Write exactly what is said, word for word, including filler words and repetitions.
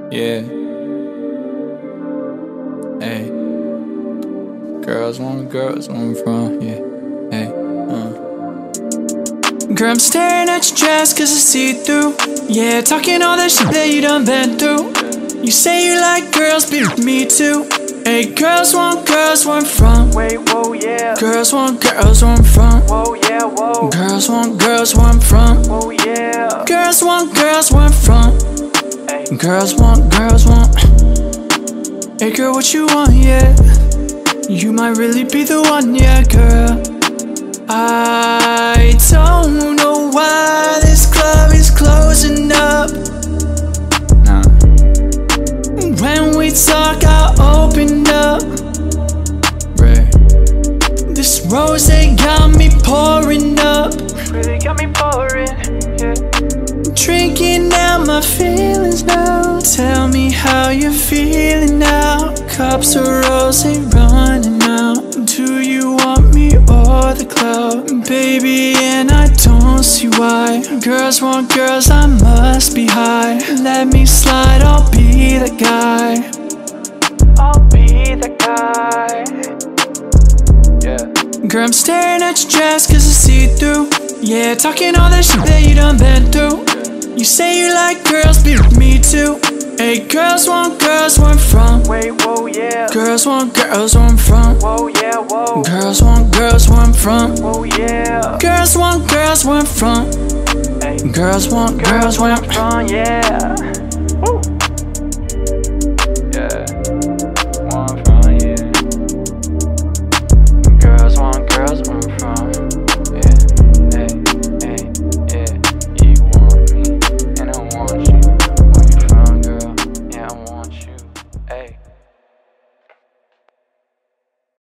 Yeah. Hey. Girls want girls where I'm from, yeah. Hey. Uh. Girl, I'm staring at your dress cause it's see-through. Yeah, talking all that shit that you done been through. You say you like girls, be me too. Hey, girls want girls where I'm from. Wait, whoa, yeah. Girls want girls where I'm from. Whoa, yeah, whoa. Girls want girls where I'm from. Whoa, yeah. Girls want girls where I'm from. Hey. Girls want girls want. Hey girl, what you want, yeah. You might really be the one, yeah, girl. I don't know why this club is closing up. Nah. When we talk, I open up. Right. This rose got me pouring up. Really got me pouring, yeah. Drinking out my feelings now. Tell me how you're feeling now. Cups of rose running out. Do you want me or the cloud? Baby, and I don't see why. Girls want girls, I must be high. Let me slide, I'll be the guy. I'll be the guy. Yeah. Girl, I'm staring at your dress cause it's see-through. Yeah, talking all that shit that you done been through. You say you like girls, be me too. Hey, girls want girls where I'm from. Wait, whoa, yeah. Girls want girls where I'm from. Whoa, yeah, whoa. Girls want girls where I'm from. Whoa, yeah. Girls want girls where I'm from. Hey. Girls want girls where I'm from. from, yeah.